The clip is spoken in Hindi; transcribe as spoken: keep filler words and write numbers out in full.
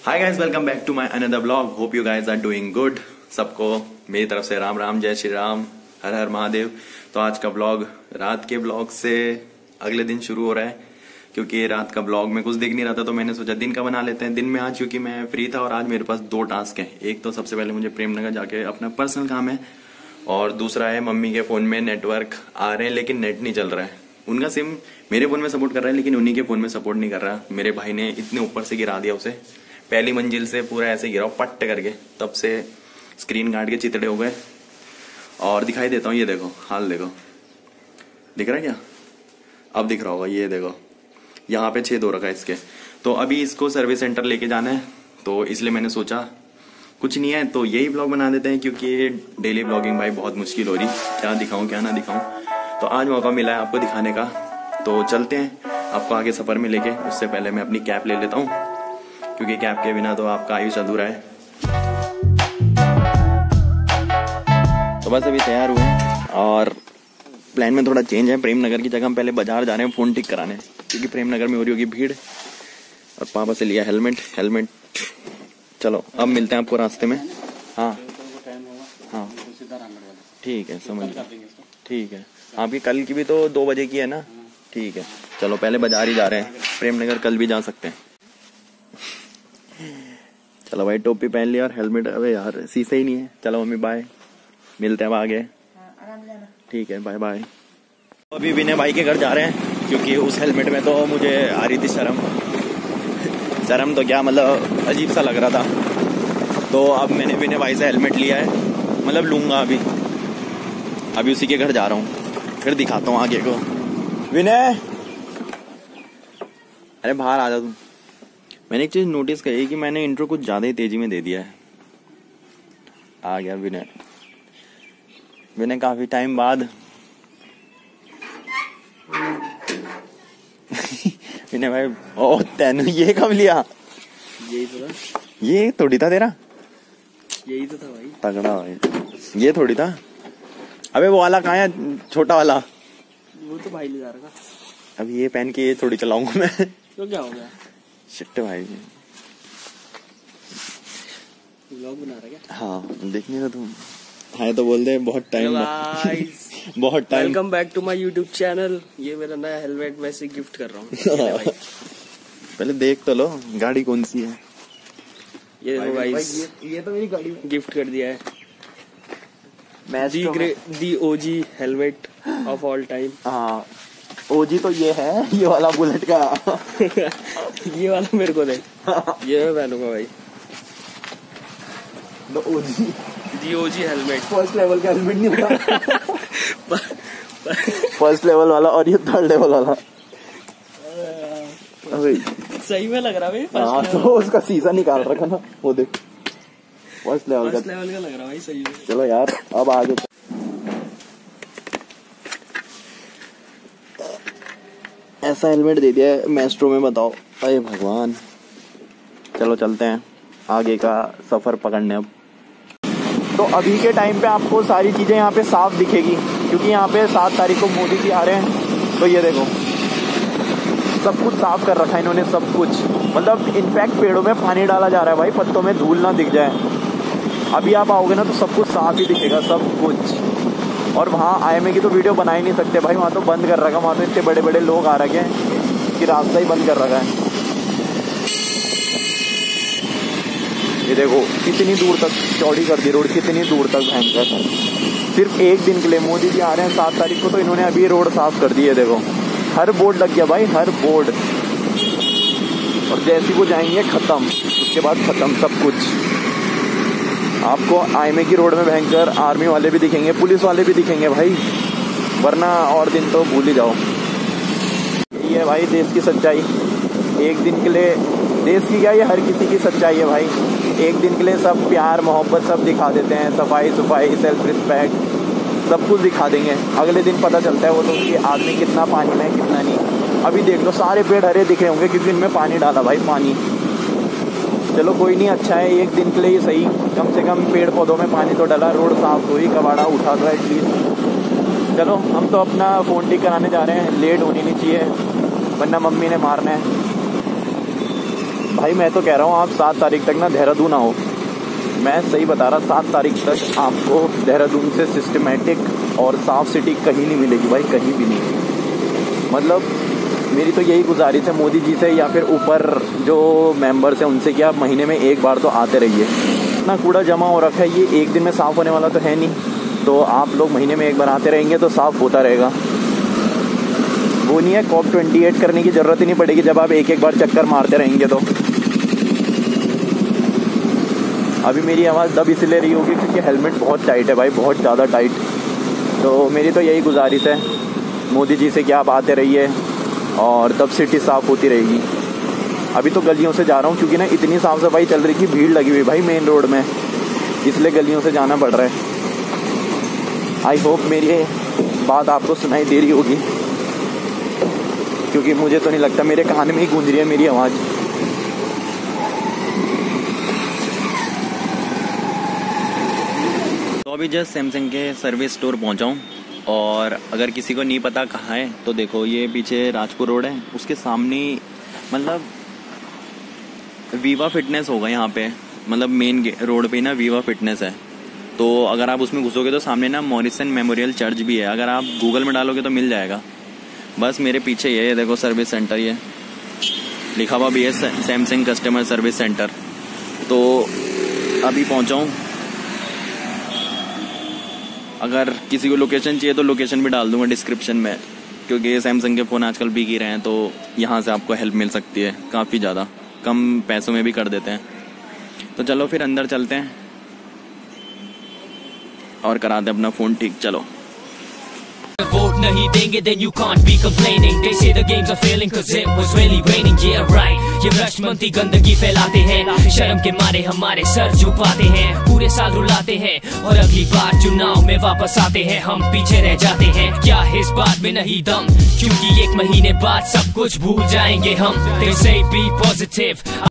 Hi guys, welcome back to my another blog. Hope you guys are doing good. सबको मेरी तरफ से राम राम, जय श्री राम, हर हर महादेव। तो आज का ब्लॉग रात के ब्लॉग से अगले दिन शुरू हो रहा है, क्योंकि रात का ब्लॉग में कुछ दिख नहीं रहा था, तो मैंने सोचा दिन का बना लेते हैं। दिन में आज क्योंकि मैं फ्री था और आज मेरे पास दो टास्क हैं। एक तो सबसे पहले मुझे प्रेमनगर जाके अपना पर्सनल काम है, और दूसरा है मम्मी के फोन में नेटवर्क आ रहे हैं लेकिन नेट नहीं चल रहा है। उनका सिम मेरे फोन में सपोर्ट कर रहा है लेकिन उन्हीं के फोन में सपोर्ट नहीं कर रहा। मेरे भाई ने इतने ऊपर से गिरा दिया उसे, पहली मंजिल से पूरा ऐसे गिरा पट्ट करके, तब से स्क्रीन गार्ड के चितड़े हो गए। और दिखाई देता हूँ, ये देखो हाल देखो, दिख रहा है क्या? अब दिख रहा होगा, ये देखो यहाँ पे छेद हो रखा है इसके। तो अभी इसको सर्विस सेंटर लेके जाना है, तो इसलिए मैंने सोचा कुछ नहीं है तो यही ब्लॉग बना देते हैं, क्योंकि डेली ब्लॉगिंग भाई बहुत मुश्किल हो रही, क्या दिखाऊं क्या ना दिखाऊं। तो आज मौका मिला है आपको दिखाने का, तो चलते हैं आपको आगे सफर में लेके। उससे पहले मैं अपनी कैप ले लेता हूँ, क्योंकि कैप के बिना तो आपका आयुष अधूरा है। तो बस अभी तैयार हुए और प्लान में थोड़ा चेंज है। प्रेमनगर की जगह हम पहले बाजार जा रहे हैं फोन ठीक कराने, क्योंकि प्रेमनगर में हो रही होगी भीड़। और पापा से लिया हेलमेट हेलमेट चलो अब मिलते हैं आपको रास्ते में। हाँ हाँ ठीक है, समझ गया, ठीक है। आपकी कल की भी तो दो बजे की है ना, ठीक है। चलो पहले बाजार ही जा रहे हैं, प्रेमनगर कल भी जा सकते हैं। चलो भाई, टोपी पहन लिया और हेलमेट, अबे यार शीशे ही नहीं है। चलो मम्मी बाय, मिलते हैं अब आगे, ठीक है, बाय बाय। अभी विनय भाई के घर जा रहे हैं, क्योंकि उस हेलमेट में तो मुझे आ रही थी शर्म शर्म तो क्या मतलब अजीब सा लग रहा था। तो अब मैंने विनय भाई से हेलमेट लिया है, मतलब लूंगा अभी अभी उसी के घर जा रहा हूँ, फिर दिखाता हूँ आगे को। विनय, अरे बाहर आ जा तुम। मैंने एक चीज नोटिस करी कि मैंने इंट्रो कुछ ज्यादा ही तेजी में दे दिया है। आ गया विनय। विनय काफी टाइम बाद विनय भाई, ओ तेन ये कब लिया? यही तो था। ये थोड़ी था तेरा? यही तो था भाई। तगड़ा भाई, ये थोड़ी था। अबे वो वाला कहाँ है, छोटा वाला? वो तो भाई ले जा रहा था। अब ये पहन के ये थोड़ी चलाऊंगा मैं। तो क्या हो गया? शिट भाई, व्लॉग बना रहा क्या? हाँ देखने का तुम है तो बोल दे। बहुत टाइम बहुत time welcome back to my YouTube channel. ये मेरा नया हेलमेट मैं इसे गिफ्ट कर रहा हूँ। पहले देख तो लो गाड़ी कौन सी है। ये देखो गाइस, ये, ये तो मेरी गाड़ी गिफ्ट कर दिया है। The great the OG helmet of all time. हाँ ओजी तो ये है, ये वाला बुलेट का। ये वाला मेरे को दे, ये मैं पहनूंगा भाई। OG the OG helmet, first level का हेलमेट नहीं होता। फर्स्ट लेवल वाला और ये थर्ड लेवल वाला। सही में लग रहा है भाई। हाँ तो उसका शीशा निकाल रखा ना, वो देख फर्स्ट लेवल का। फर्स्ट लेवल का लग रहा भाई सही में। चलो यार अब आगे ऐसा हेलमेट दे दिया है मेस्ट्रो में, बताओ। अरे भगवान, चलो चलते हैं आगे का सफर पकड़ने। अब तो अभी के टाइम पे आपको सारी चीजें यहाँ पे साफ दिखेगी, क्योंकि यहाँ पे सात तारीख को मोदी जी आ रहे हैं। तो ये देखो सब कुछ साफ कर रखा है इन्होंने, सब कुछ। मतलब इनफैक्ट पेड़ों में पानी डाला जा रहा है भाई, पत्तों में धूल ना दिख जाए। अभी आप आओगे ना तो सब कुछ साफ ही दिखेगा, सब कुछ। और वहाँ आई एम ए की तो वीडियो बना ही नहीं सकते भाई, वहाँ तो बंद कर रखा है। वहाँ तो इतने बड़े बड़े लोग आ रखे हैं कि रास्ता ही बंद कर रखा है। ये देखो कितनी दूर तक चौड़ी कर दी रोड, कितनी दूर तक भयंकर। सिर्फ एक दिन के लिए मोदी जी आ रहे हैं सात तारीख को, तो इन्होंने अभी रोड साफ कर दी है। देखो हर बोर्ड लग गया भाई, हर बोर्ड। और जैसे वो जाएंगे खत्म, उसके बाद खत्म सब कुछ। आपको आई एम ए की रोड में भयंकर आर्मी वाले भी दिखेंगे, पुलिस वाले भी दिखेंगे भाई, वरना और दिन तो भूल ही जाओ। ये है भाई देश की सच्चाई। एक दिन के लिए, देश की क्या, ये हर किसी की सच्चाई है भाई। एक दिन के लिए सब प्यार मोहब्बत सब दिखा देते हैं, सफाई सफाई सेल्फ रिस्पेक्ट सब कुछ दिखा देंगे। अगले दिन पता चलता है वो तो कि आदमी कितना पानी में कितना नहीं। अभी देख लो सारे पेड़ हरे दिख रहे होंगे क्योंकि इनमें पानी डाला भाई, पानी। चलो कोई नहीं, अच्छा है एक दिन के लिए सही, कम से कम पेड़ पौधों में पानी तो डाला, रोड साफ हुई, कबाड़ा उठा था एटलीस्ट। चलो हम तो अपना फ़ोन ठीक कराने जा रहे हैं, लेट होनी नहीं चाहिए वरना मम्मी ने मारना है। भाई मैं तो कह रहा हूँ आप सात तारीख तक ना देहरादून आओ। मैं सही बता रहा, सात तारीख तक आपको देहरादून से सिस्टमेटिक और साफ सिटी कहीं नहीं मिलेगी भाई, कहीं भी नहीं। मतलब मेरी तो यही गुजारिश है मोदी जी से या फिर ऊपर जो मेंबर्स हैं उनसे कि आप महीने में एक बार तो आते रहिए। इतना कूड़ा जमा हो रखा है, ये एक दिन में साफ़ होने वाला तो है नहीं, तो आप लोग महीने में एक बार आते रहेंगे तो साफ़ होता रहेगा। वो नहीं है कॉप ट्वेंटी एट करने की ज़रूरत ही नहीं पड़ेगी जब आप एक एक बार चक्कर मारते रहेंगे। तो अभी मेरी आवाज़ दब इसलिए रही होगी क्योंकि हेलमेट बहुत टाइट है भाई, बहुत ज़्यादा टाइट। तो मेरी तो यही गुजारिश है मोदी जी से कि आप आते रहिए और तब सिटी साफ़ होती रहेगी। अभी तो गलियों से जा रहा हूँ क्योंकि ना इतनी साफ़ सफाई चल रही थी, भीड़ लगी हुई भाई मेन रोड में, इसलिए गलियों से जाना पड़ रहा है। आई होप मेरी बात आपको सुनाई दे रही होगी, क्योंकि मुझे तो नहीं लगता, मेरे कान में ही गूंज रही है मेरी आवाज़। तो अभी जस्ट सैमसंग के सर्विस स्टोर पहुंचा हूँ, और अगर किसी को नहीं पता कहाँ है तो देखो ये पीछे राजपुर रोड है, उसके सामने मतलब वीवा फिटनेस होगा यहाँ पे, मतलब मेन रोड पे ना वीवा फिटनेस है। तो अगर आप उसमें घुसोगे तो सामने ना मॉरिसन मेमोरियल चर्च भी है, अगर आप गूगल में डालोगे तो मिल जाएगा। बस मेरे पीछे ये है देखो सर्विस सेंटर, ये लिखा हुआ भी है सैमसंग कस्टमर सर्विस सेंटर। तो अभी पहुँचा हूँ, अगर किसी को लोकेशन चाहिए तो लोकेशन भी डाल दूंगा डिस्क्रिप्शन में, क्योंकि सैमसंग के फ़ोन आजकल बिक ही रहे हैं, तो यहाँ से आपको हेल्प मिल सकती है काफ़ी ज़्यादा, कम पैसों में भी कर देते हैं। तो चलो फिर अंदर चलते हैं और कराते हैं अपना फ़ोन ठीक। चलो Vote nahi denge then you can't be complaining. They say the games are failing cause it was really raining. Yeah right. ये भ्रष्टमंत्री गंदगी फैलाते हैं, शर्म के मारे हमारे सर झुकाते हैं, पूरे साल रुलाते हैं और अगली बार चुनाव में वापस आते हैं हम पीछे रह जाते हैं। क्या इस बात में नहीं दम, क्योंकि एक महीने बाद सब कुछ भूल जाएंगे हम। They say be positive.